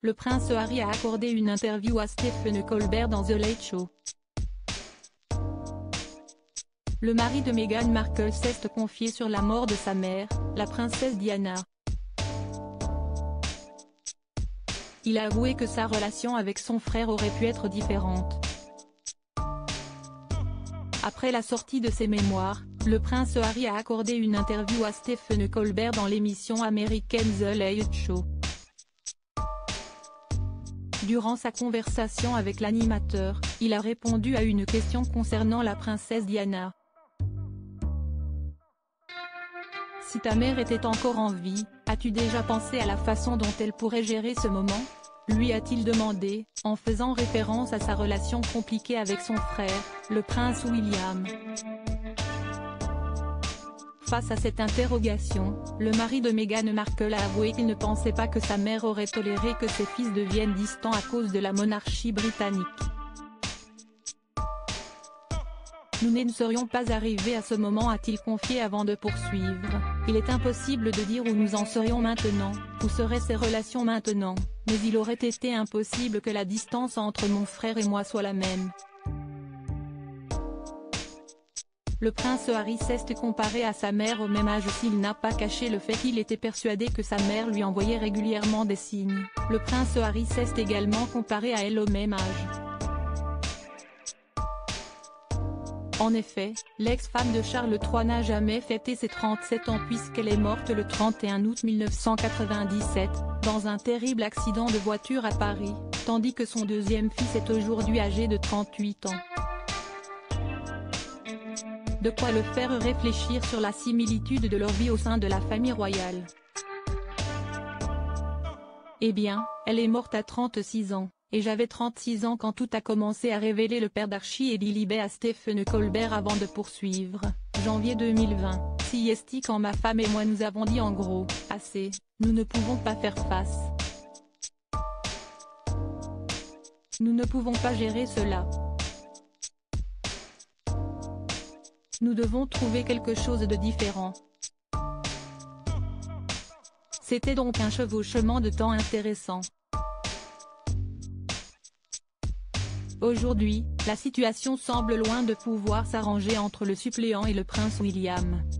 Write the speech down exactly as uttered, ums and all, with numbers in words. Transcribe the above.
le prince Harry a accordé une interview à Stephen Colbert dans The Late Show. Le mari de Meghan Markle s'est confié sur la mort de sa mère, la princesse Diana. Il a avoué que sa relation avec son frère aurait pu être différente. Après la sortie de ses mémoires, le prince Harry a accordé une interview à Stephen Colbert dans l'émission américaine The Late Show. Durant sa conversation avec l'animateur, il a répondu à une question concernant la princesse Diana. Si ta mère était encore en vie, as-tu déjà pensé à la façon dont elle pourrait gérer ce moment ? Lui a-t-il demandé, en faisant référence à sa relation compliquée avec son frère, le prince William. Face à cette interrogation, le mari de Meghan Markle a avoué qu'il ne pensait pas que sa mère aurait toléré que ses fils deviennent distants à cause de la monarchie britannique. Nous ne serions pas arrivés à ce moment, a-t-il confié avant de poursuivre. Il est impossible de dire où nous en serions maintenant, où seraient ces relations maintenant, mais il aurait été impossible que la distance entre mon frère et moi soit la même. Le prince Harry s'est comparé à sa mère au même âge. S'il n'a pas caché le fait qu'il était persuadé que sa mère lui envoyait régulièrement des signes, le prince Harry s'est également comparé à elle au même âge. En effet, l'ex-femme de Charles trois n'a jamais fêté ses trente-sept ans puisqu'elle est morte le trente et un août mille neuf cent quatre-vingt-dix-sept, dans un terrible accident de voiture à Paris, tandis que son deuxième fils est aujourd'hui âgé de trente-huit ans. De quoi le faire réfléchir sur la similitude de leur vie au sein de la famille royale. Eh bien, elle est morte à trente-six ans. Et j'avais trente-six ans quand tout a commencé, à révéler le père d'Archie et Lilibet à Stephen Colbert avant de poursuivre. Janvier deux mille vingt, C S T quand ma femme et moi nous avons dit en gros, assez, nous ne pouvons pas faire face. Nous ne pouvons pas gérer cela. Nous devons trouver quelque chose de différent. C'était donc un chevauchement de temps intéressant. Aujourd'hui, la situation semble loin de pouvoir s'arranger entre le suppléant et le prince William.